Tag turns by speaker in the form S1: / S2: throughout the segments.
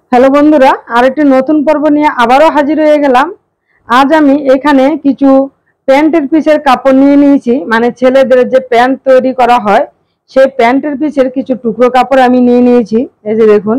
S1: Hello বন্ধুরা, আরেকটি নতুন পর্ব নিয়ে আবারও হাজির হয়ে গেলাম। আজ আমি এখানে কিছু প্যান্টের পিসের কাপড় নিয়ে নিয়েছি, মানে ছেলেদের যে প্যান্ট তৈরি করা হয় সেই প্যান্টের পিসের কিছু টুকরো কাপড় আমি নিয়ে নিয়েছি। এই যে দেখুন,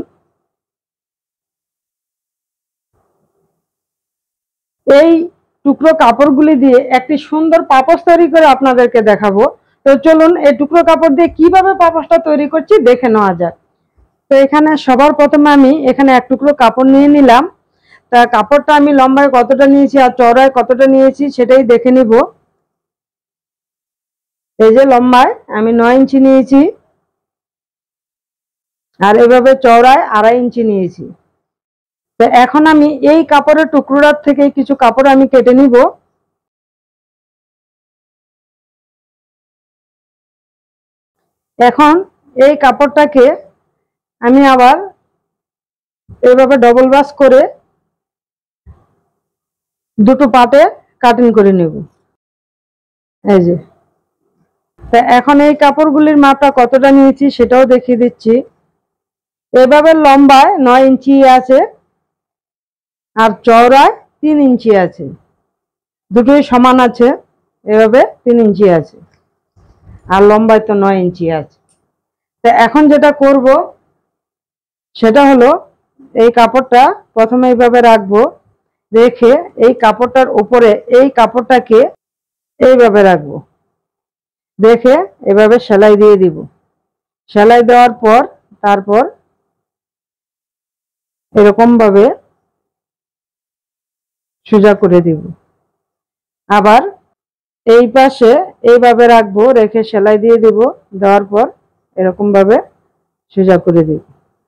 S1: এই টুকরো কাপড়গুলি দিয়ে একটি সুন্দর পাপোশ তৈরি করে আপনাদেরকে দেখাবো। তো চলুন এই টুকরো কাপড় দিয়ে কিভাবে পাপোশটা তৈরি করছি দেখে নেওয়া যাক। তো এখানে সবার প্রথমে আমি এখানে এক টুকরো কাপড় নিয়ে নিলাম। তা কাপড়টা আমি লম্বায় কতটা নিয়েছি আর চওড়ায় কতটা নিয়েছি সেটাই দেখে নিব। এই যে লম্বায় আমি 9 ইঞ্চি নিয়েছি আর এভাবে চওড়ায় 2.5 ইঞ্চি নিয়েছি। তো এখন আমি এই কাপড়ের টুকরোটার থেকে কিছু কাপড় আমি কেটে নিব। এখন এই কাপড়টাকে আমি আবার এইভাবে ডবল বাস করে দুটো পার্টে কাটিং করে নেব। এই যে, তা এখন এই কাপড়গুলির মাপটা কতটা নিয়েছি সেটাও দেখিয়ে দিচ্ছি। এভাবে লম্বায় 9 ইঞ্চি আছে আর চওড়ায় 3 ইঞ্চি আছে, দুটোই সমান আছে। এভাবে 3 ইঞ্চি আছে আর লম্বায় তো 9 ইঞ্চি আছে। তা এখন যেটা করব সেটা হলো এই কাপড়টা প্রথমে এইভাবে রাখবো, রেখে এই কাপড়টার উপরে এই কাপড়টাকে এইভাবে রাখবো, রেখে এভাবে সেলাই দিয়ে দিব। সেলাই দেওয়ার পর তারপর এরকম ভাবে সোজা করে দিব। আবার এই পাশে এইভাবে রাখবো, রেখে সেলাই দিয়ে দিব, দেওয়ার পর এরকম ভাবে সোজা করে দিব।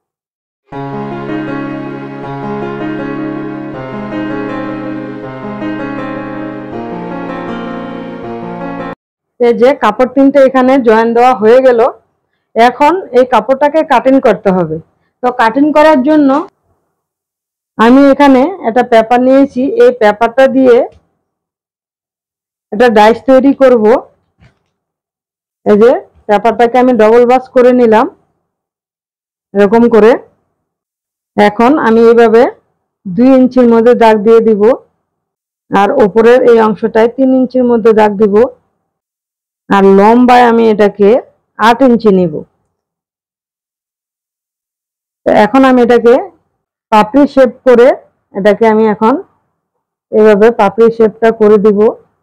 S1: এই যে কাপড় তিনটে এখানে জয়েন দেওয়া হয়ে গেল। এখন এই কাপড়টাকে কাটিং করতে হবে। তো কাটিং করার জন্য আমি এখানে একটা পেপার নিয়েছি, এই পেপারটা দিয়ে একটা ডাইস তৈরি করব। এই যে পেপারটাকে আমি ডবল বাস করে নিলাম এরকম করে। এখন আমি এইভাবে 2 ইঞ্চির মধ্যে দাগ দিয়ে দিব আর উপরের এই অংশটায় 3 ইঞ্চির মধ্যে দাগ দিব আর লম্বায় আমি এটাকে 8 ইঞ্চি নিব। এখন আমি এটাকে পাপড়ি শেপ করে এটাকে আমি এখন এভাবে পাপড়ি শেপটা করে দিব।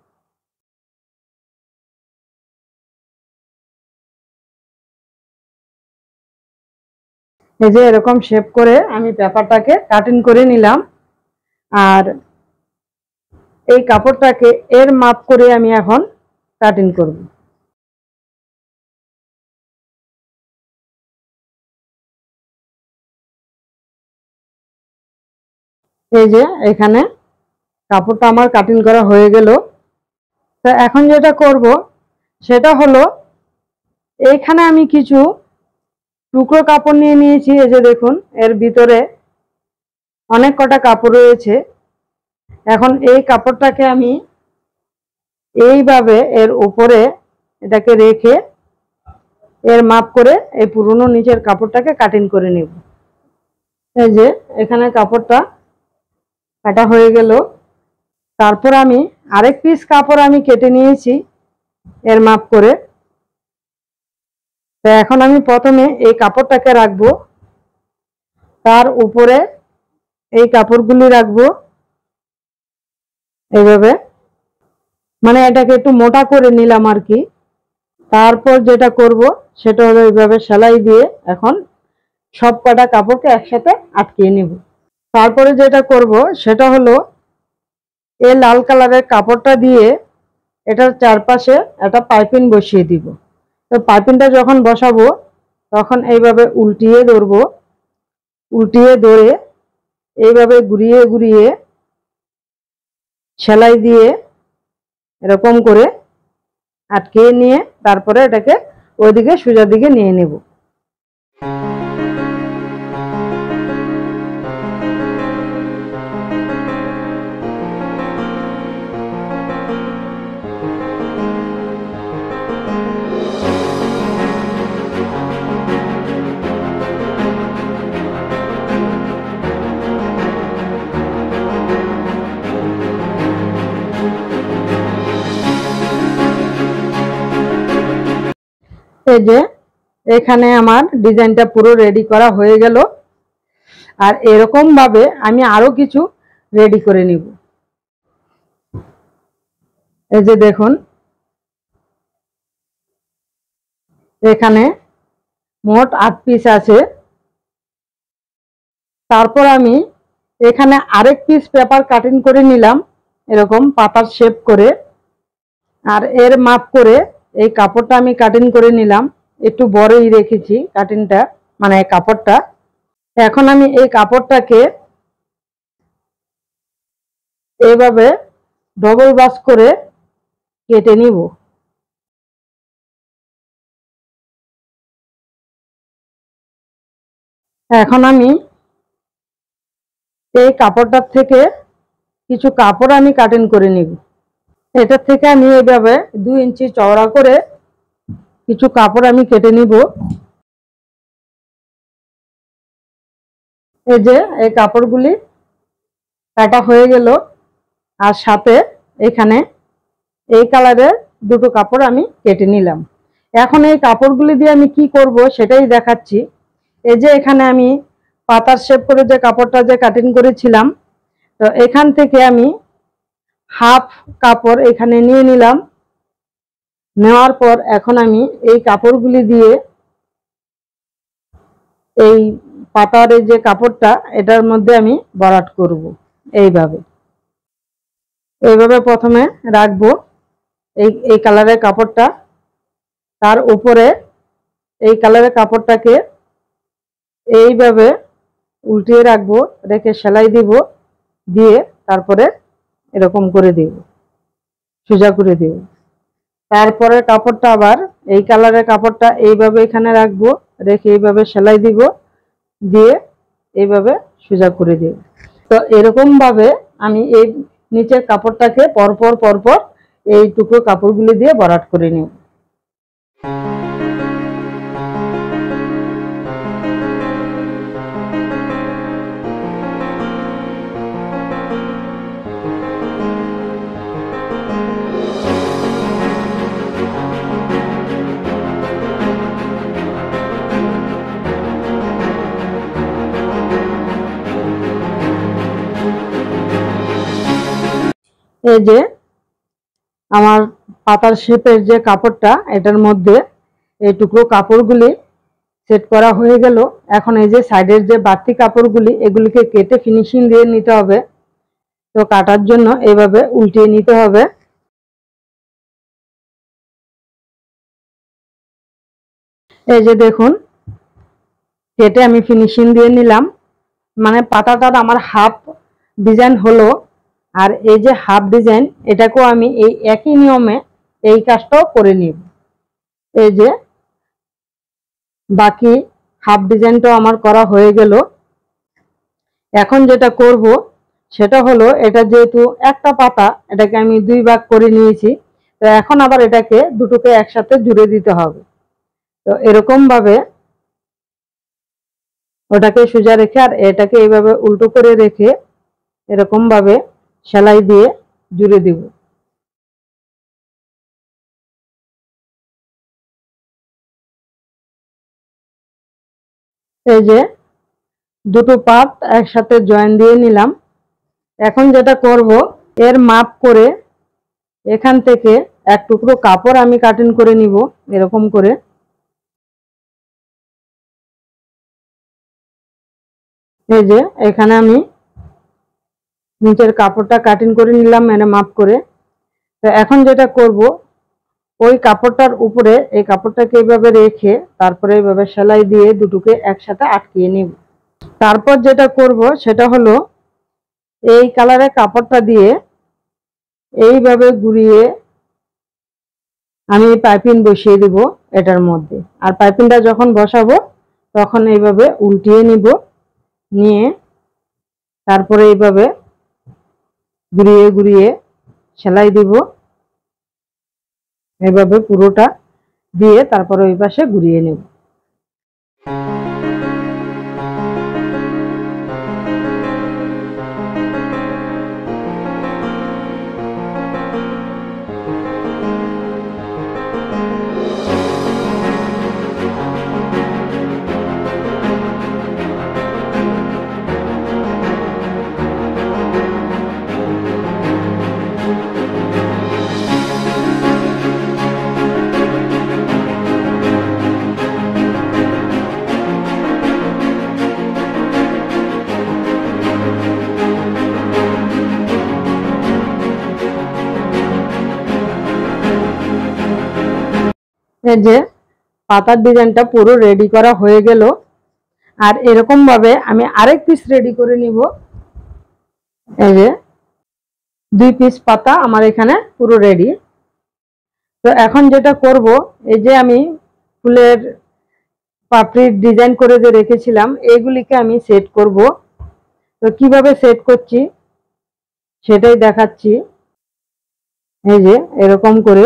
S1: এই যে এরকম শেপ করে আমি পেপারটাকে কাটিং করে নিলাম আর এই কাপড়টাকে এর মাপ করে আমি এখন কাটিং করব। এই যে এখানে কাপড়টা আমার কাটিং করা হয়ে গেল। তো এখন যেটা করব সেটা হলো এইখানে আমি কিছু টুকরো কাপড় নিয়ে নিয়েছি। এই যে দেখুন, এর ভিতরে অনেক কটা কাপড় রয়েছে। এখন এই কাপড়টাকে আমি এইভাবে এর উপরে এটাকে রেখে এর মাপ করে এই পুরনো নিচের কাপড়টাকে কাটিং করে নেব। এই যে এখানে কাপড়টা কাটা হয়ে গেল। তারপর আমি আরেক পিস কাপড় আমি কেটে নিয়েছি এর মাপ করে। তো এখন আমি প্রথমে এই কাপড়টাকে রাখবো, তার উপরে এই কাপড়গুলি রাখবো এইভাবে, মানে এটাকে একটু মোটা করে নিলাম আর কি। তারপর যেটা করব সেটা হলো এইভাবে সেলাই দিয়ে এখন সব কটা কাপড়কে একসাথে আটকিয়ে নিব। তারপরে যেটা করব সেটা হলো এই লাল কালারের কাপড়টা দিয়ে এটার চারপাশে একটা পাইপিং বসিয়ে দিব। তো পাইপিংটা যখন বসাবো তখন এইভাবে উল্টিয়ে ধরবো, উল্টিয়ে ধরে এইভাবে ঘুরিয়ে ঘুরিয়ে সেলাই দিয়ে এরকম করে আটকিয়ে নিয়ে তারপরে এটাকে ওইদিকে সোজা দিকে নিয়ে নেব। এই যে এখানে আমার ডিজাইনটা পুরো রেডি করা হয়ে গেল। আর এরকম ভাবে আমি আরো কিছু রেডি করে নিব। এই যে দেখুন, এখানে মোট 8 পিস আছে। তারপর আমি এখানে আরেক পিস পেপার কাটিং করে নিলাম, এরকম পাতার শেপ করে। আর এর মাপ করে এই কাপড়টা আমি কাটিং করে নিলাম, একটু বড়ই রেখেছি কাটিংটা, মানে কাপড়টা। এখন আমি এই কাপড়টাকে এইভাবে ডবল বাস করে কেটে নিব। এখন আমি এই কাপড়টার থেকে কিছু কাপড় আমি কাটিং করে নিব। এটার থেকে আমি এইভাবে 2 ইঞ্চি চওড়া করে কিছু কাপড় আমি কেটে নিব। এই যে এই কাপড়গুলি কাটা হয়ে গেল। আর সাথে এখানে এই কালারের দুটো কাপড় আমি কেটে নিলাম। এখন এই কাপড়গুলি দিয়ে আমি কি করব সেটাই দেখাচ্ছি। এই যে এখানে আমি পাতার শেপ করে যে কাপড়টা যে কাটিং করেছিলাম, তো এখান থেকে আমি হাফ কাপড় এখানে নিয়ে নিলাম। নেওয়ার পর এখন আমি এই কাপড়গুলি দিয়ে এই পাতার এই যে কাপড়টা, এটার মধ্যে আমি ভরাট করব। এইভাবে এইভাবে প্রথমে রাখবো এই এই কালারের কাপড়টা, তার উপরে এই কালারের কাপড়টাকে এইভাবে উল্টিয়ে রাখবো, রেখে সেলাই দিব, দিয়ে তারপরে এরকম করে দিব, সোজা করে দিব। তারপরে কাপড়টা আবার এই কালারের কাপড়টা এইভাবে এখানে রাখবো, রেখে এইভাবে সেলাই দিব, দিয়ে এইভাবে সোজা করে দিব। তো এরকম ভাবে আমি এই নিচের কাপড়টাকে পরপর পরপর এই টুকরো কাপড়গুলি দিয়ে ভরাট করে নিব। এই যে আমার পাতার শেপের যে কাপড়টা, এটার মধ্যে এই টুকরো কাপড়গুলি সেট করা হয়ে গেল। এখন এই যে সাইডের যে বাড়তি কাপড়গুলি, এগুলিকে কেটে ফিনিশিং দিয়ে নিতে হবে। তো কাটার জন্য এইভাবে উল্টিয়ে নিতে হবে। এই যে দেখুন, কেটে আমি ফিনিশিং দিয়ে নিলাম। মানে পাতাটার আমার হাফ ডিজাইন হলো। আর এই যে হাফ ডিজাইন, এটাকেও আমি এই একই নিয়মে এই কাজটাও করে নিব। এই যে বাকি হাফ ডিজাইনটাও আমার করা হয়ে গেল। এখন যেটা করব সেটা হলো, এটা যেহেতু একটা পাতা, এটাকে আমি 2 ভাগ করে নিয়েছি। তো এখন আবার এটাকে দুটোকে একসাথে জুড়ে দিতে হবে। তো এরকম ভাবে ওটাকে সোজা রেখে আর এটাকে এইভাবে উল্টো করে রেখে এরকম ভাবে সেলাই দিয়ে জুড়ে দিব। এই যে দুটো পার্ট একসাথে জয়েন দিয়ে নিলাম। এখন যেটা করব, এর মাপ করে এখান থেকে এক টুকরো কাপড় আমি কাটিং করে নিব এরকম করে। এই যে এখানে আমি নিচের কাপড়টা কাটিং করে নিলাম, মানে মাপ করে। তো এখন যেটা করব, ওই কাপড়টার উপরে এই কাপড়টাকে এইভাবে রেখে তারপরে এইভাবে সেলাই দিয়ে দুটোকে একসাথে আটকিয়ে নিব। তারপর যেটা করব সেটা হলো, এই কালারের কাপড়টা দিয়ে এইভাবে ঘুরিয়ে আমি পাইপিং বসিয়ে দিব এটার মধ্যে। আর পাইপিংটা যখন বসাবো তখন এইভাবে উল্টিয়ে নিব, নিয়ে তারপরে এইভাবে ঘুরিয়ে ঘুরিয়ে সেলাই দিব। এইভাবে পুরোটা দিয়ে তারপরে ওই পাশে ঘুরিয়ে নেব। এই যে পাতার ডিজাইনটা পুরো রেডি করা হয়ে গেল। আর এরকম ভাবে আমি আরেক পিস রেডি করে নিব। এই যে 2 পিস পাতা আমার এখানে পুরো রেডি। তো এখন যেটা করব, এই যে আমি ফুলের পাপড়ির ডিজাইন করে যে রেখেছিলাম এগুলিকে আমি সেট করব। তো কিভাবে সেট করছি সেটাই দেখাচ্ছি। এই যে এরকম করে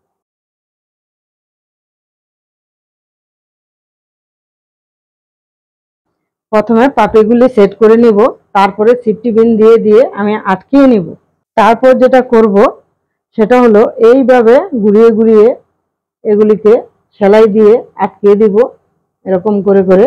S1: প্রথমে পাপড়িগুলি সেট করে নিব, তারপরে সেফটি পিন দিয়ে দিয়ে আমি আটকিয়ে নিব। তারপর যেটা করব সেটা হলো এইভাবে ঘুরিয়ে ঘুরিয়ে এগুলিকে সেলাই দিয়ে আটকিয়ে দিব এরকম করে করে।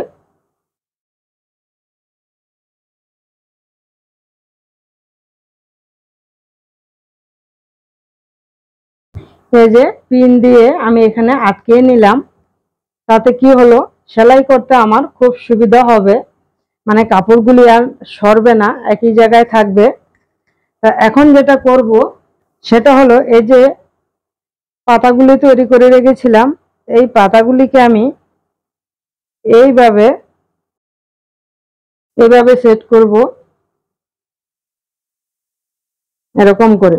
S1: এই যে পিন দিয়ে আমি এখানে আটকিয়ে নিলাম। তাতে কি হলো, সেলাই করতে আমার খুব সুবিধা হবে, মানে কাপড়গুলি আর সরবে না, একই জায়গায় থাকবে। তা এখন যেটা করব সেটা হলো এই যে পাতাগুলি তৈরি করে রেখেছিলাম এই পাতাগুলিকে আমি এইভাবে এইভাবে সেট করব এরকম করে।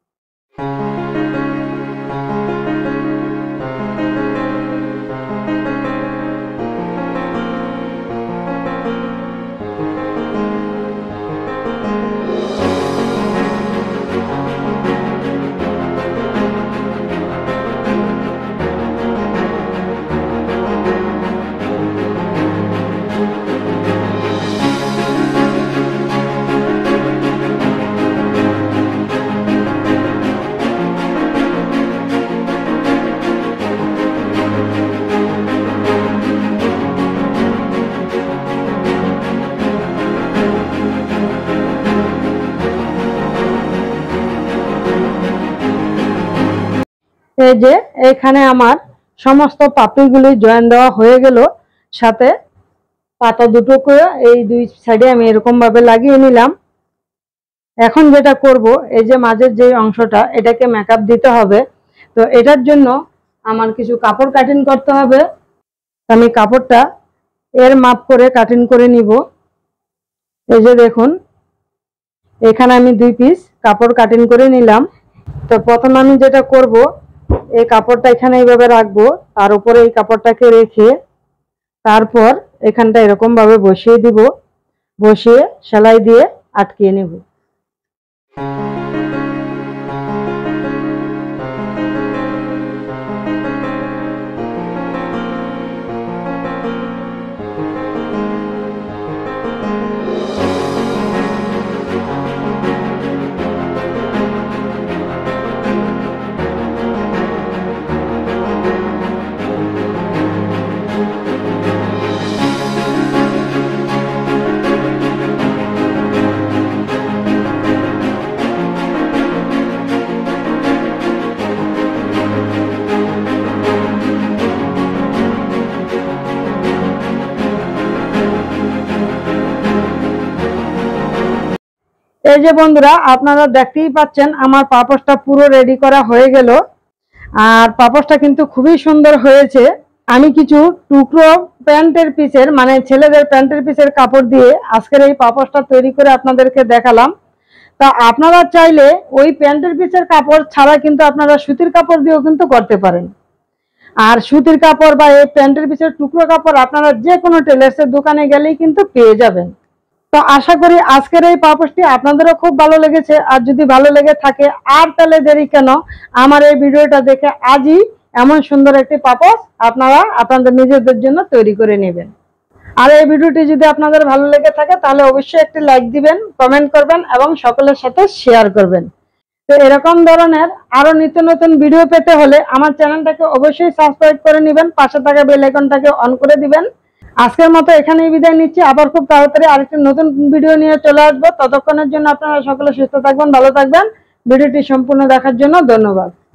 S1: এই যে এখানে আমার সমস্ত পাপড়িগুলি জয়েন দেওয়া হয়ে গেল, সাথে পাতা দুটো করে এই 2 সাইডে আমি এরকম ভাবে লাগিয়ে নিলাম। এখন যেটা করব, এই যে মাঝের যে অংশটা এটাকে মেকআপ দিতে হবে। তো এটার জন্য আমার কিছু কাপড় কাটিং করতে হবে। আমি কাপড়টা এর মাপ করে কাটিং করে নিব। এই যে দেখুন এখানে আমি 2 পিস কাপড় কাটিং করে নিলাম। তো প্রথমে আমি যেটা করব, এই কাপড়টা এখানে এইভাবে রাখবো, তার উপরে এই কাপড়টাকে রেখে তারপর এখানটা এরকম ভাবে বসিয়ে দিব, বসিয়ে সেলাই দিয়ে আটকিয়ে নেব। এই যে বন্ধুরা আপনারা দেখতেই পাচ্ছেন আমার পাপোশটা পুরো রেডি করা হয়ে গেল। আর পাপোশটা কিন্তু খুবই সুন্দর হয়েছে। আমি কিছু টুকরো প্যান্টের পিসের, মানে ছেলেদের প্যান্টের পিসের কাপড় দিয়ে আজকের এই পাপোশটা তৈরি করে আপনাদেরকে দেখালাম। তা আপনারা চাইলে ওই প্যান্টের পিসের কাপড় ছাড়া কিন্তু আপনারা সুতির কাপড় দিয়েও কিন্তু করতে পারেন। আর সুতির কাপড় বা এই প্যান্টের পিসের টুকরো কাপড় আপনারা যে কোনো টেলার্সের দোকানে গেলেই কিন্তু পেয়ে যাবেন। তো আশা করি আজকের এই পাপোশটি আপনাদেরও খুব ভালো লেগেছে। আর যদি ভালো লেগে থাকে আর তাহলে দেরি কেন, আমার এই ভিডিওটা দেখে আজই এমন সুন্দর একটি পাপোশ আপনারা আপনাদের নিজেদের জন্য তৈরি করে নেবেন। আর এই ভিডিওটি যদি আপনাদের ভালো লেগে থাকে তাহলে অবশ্যই একটি লাইক দিবেন, কমেন্ট করবেন এবং সকলের সাথে শেয়ার করবেন। তো এরকম ধরনের আরো নিত্য নতুন ভিডিও পেতে হলে আমার চ্যানেলটাকে অবশ্যই সাবস্ক্রাইব করে নেবেন, পাশে থাকা বেল আইকনটাকে অন করে দিবেন। আজকের মতো এখানেই বিদায় নিচ্ছি। আবার খুব তাড়াতাড়ি আরেকটি নতুন ভিডিও নিয়ে চলে আসবো। ততক্ষণের জন্য আপনারা সকলে সুস্থ থাকবেন, ভালো থাকবেন। ভিডিওটি সম্পূর্ণ দেখার জন্য ধন্যবাদ।